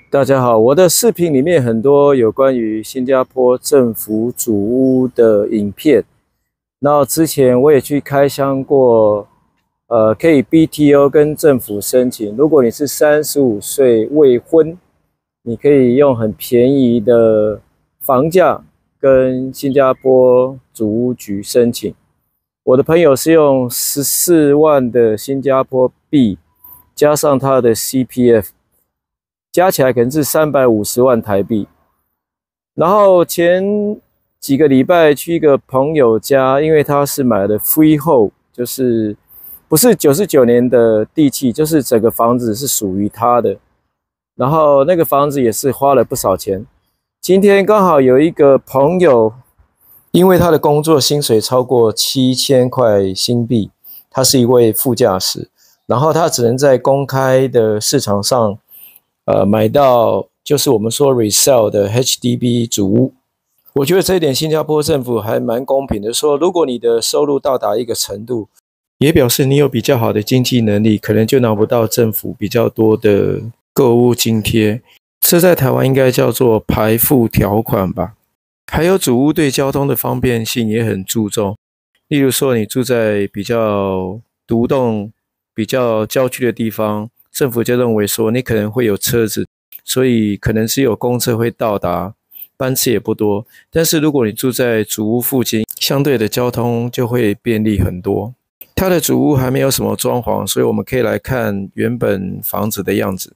大家好，我的视频里面很多有关于新加坡政府组屋的影片，然后之前我也去开箱过，可以 BTO 跟政府申请。如果你是35岁未婚，你可以用很便宜的房价跟新加坡组屋局申请。我的朋友是用14万的新加坡币，加上他的 CPF。加起来可能是350万台币。然后前几个礼拜去一个朋友家，因为他是买的 freehold， 就是不是99年的地契，就是整个房子是属于他的。然后那个房子也是花了不少钱。今天刚好有一个朋友，因为他的工作薪水超过7000块新币，他是一位副驾驶，然后他只能在公开的市场上买到就是我们说 resale 的 HDB 组屋。我觉得这一点新加坡政府还蛮公平的，说如果你的收入到达一个程度，也表示你有比较好的经济能力，可能就拿不到政府比较多的购物津贴。这在台湾应该叫做排富条款吧。还有组屋对交通的方便性也很注重，例如说你住在比较独栋、比较郊区的地方，政府就认为说你可能会有车子，所以可能是有公车会到达，班次也不多。但是如果你住在主屋附近，相对的交通就会便利很多。它的主屋还没有什么装潢，所以我们可以来看原本房子的样子。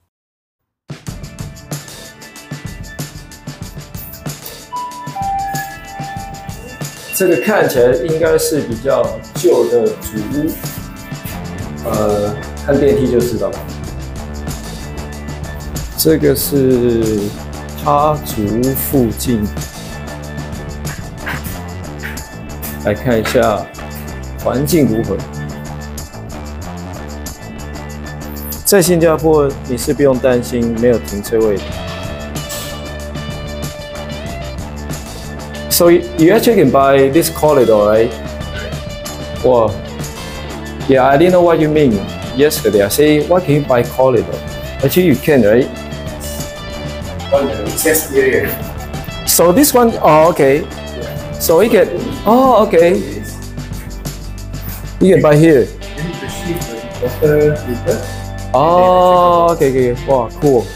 这个看起来应该是比较旧的主屋，看电梯就知道了。这个是他主屋附近，来看一下环境如何。在新加坡你是不用担心没有停车位的。So you actually can buy this corridor, right? Well, yeah, I didn't know what you mean yesterday. I say, why can you buy corridor? Actually, you can, right? On the recess area. So this one, oh, okay. So you can, oh, okay. You can buy here. You need to shift the water heater. Oh, okay. Wow, cool.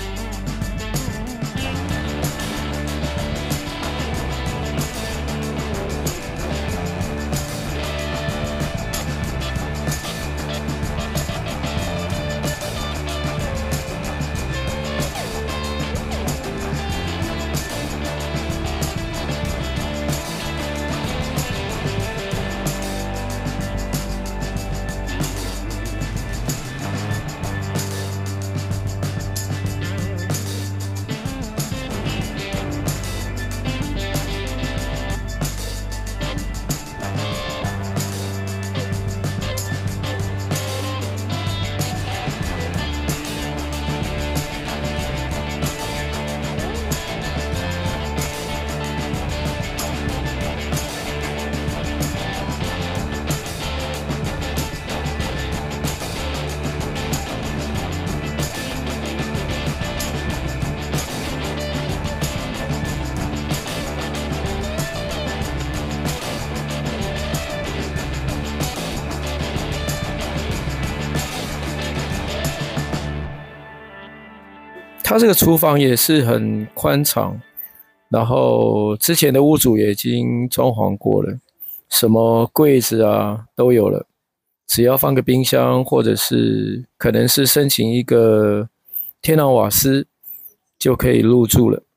它这个厨房也是很宽敞，然后之前的屋主也已经装潢过了，什么柜子啊都有了，只要放个冰箱，或者是可能是申请一个天然瓦斯就可以入住了。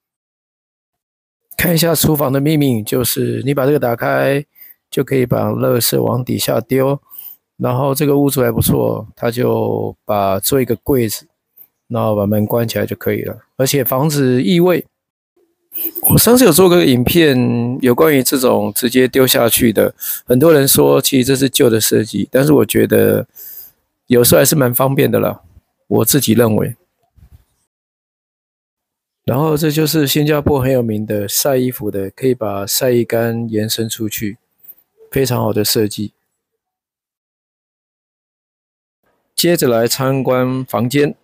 看一下厨房的秘密，就是你把这个打开，就可以把垃圾往底下丢。然后这个屋主还不错，他就做一个柜子，然后把门关起来就可以了。而且防止异味。我上次有做个影片，有关于这种直接丢下去的，很多人说其实这是旧的设计，但是我觉得有时候还是蛮方便的啦，我自己认为。然后这就是新加坡很有名的晒衣服的，可以把晒衣杆延伸出去，非常好的设计。接着来参观房间，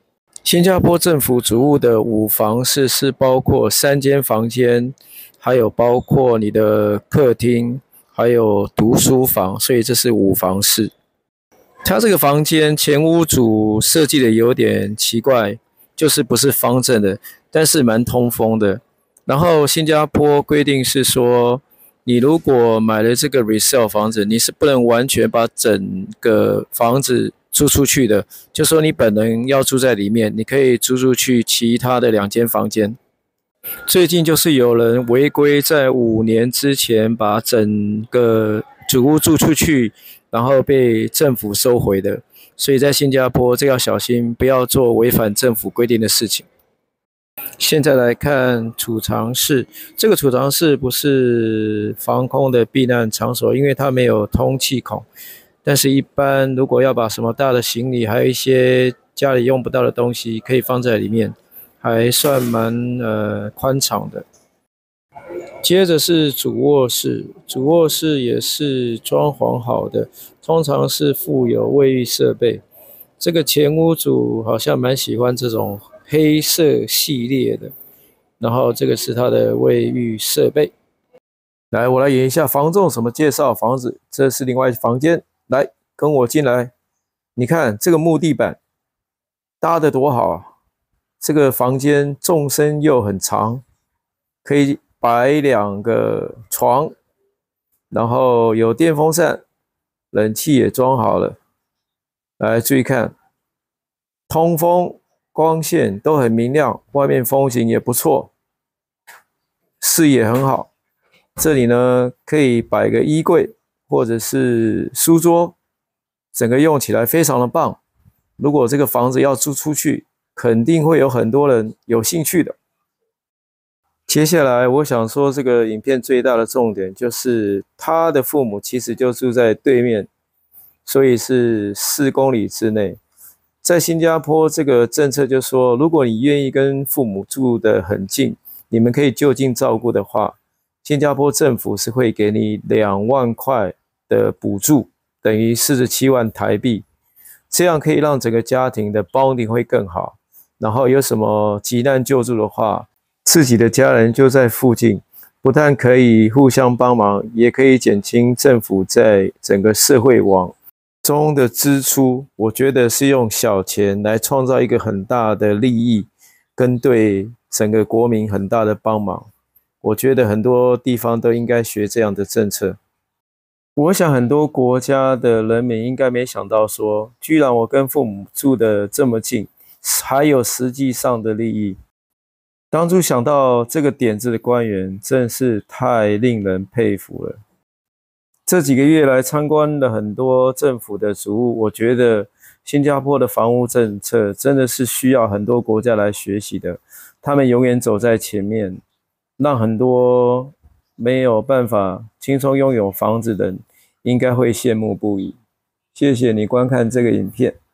新加坡政府主屋的5房式是包括3间房间，还有包括你的客厅，还有读书房，所以这是5房式。它这个房间前屋主设计的有点奇怪，就是不是方正的，但是蛮通风的。然后新加坡规定是说，你如果买了这个 resale 房子，你是不能完全把整个房子租出去的，就说你本人要住在里面，你可以租出去其他的2间房间。最近就是有人违规，在5年之前把整个主屋租出去，然后被政府收回的。所以在新加坡，这要小心，不要做违反政府规定的事情。现在来看储藏室，这个储藏室不是防空的避难场所，因为它没有通气孔。但是，一般如果要把什么大的行李，还有一些家里用不到的东西，可以放在里面，还算蛮宽敞的。接着是主卧室，主卧室也是装潢好的，通常是附有卫浴设备。这个前屋主好像蛮喜欢这种黑色系列的，然后这个是它的卫浴设备。来，我来演一下房仲怎么介绍房子。这是另外一房间，来跟我进来。你看这个木地板搭得多好啊！这个房间纵深又很长，可以摆2个床，然后有电风扇，冷气也装好了。来，注意看，通风、光线都很明亮，外面风景也不错，视野很好。这里呢，可以摆个衣柜或者是书桌，整个用起来非常的棒。如果这个房子要租出去，肯定会有很多人有兴趣的。接下来我想说，这个影片最大的重点就是他的父母其实就住在对面，所以是4公里之内。在新加坡这个政策就说，如果你愿意跟父母住得很近，你们可以就近照顾的话，新加坡政府是会给你2万块的补助，等于47万台币，这样可以让整个家庭的 bonding 会更好。然后有什么急难救助的话，自己的家人就在附近，不但可以互相帮忙，也可以减轻政府在整个社会网中的支出。我觉得是用小钱来创造一个很大的利益，跟对整个国民很大的帮忙。我觉得很多地方都应该学这样的政策。我想很多国家的人民应该没想到说，居然我跟父母住得这么近，还有实际上的利益。当初想到这个点子的官员真是太令人佩服了。这几个月来参观了很多政府的主屋，我觉得新加坡的房屋政策真的是需要很多国家来学习的。他们永远走在前面，让很多没有办法轻松拥有房子的人应该会羡慕不已。谢谢你观看这个影片。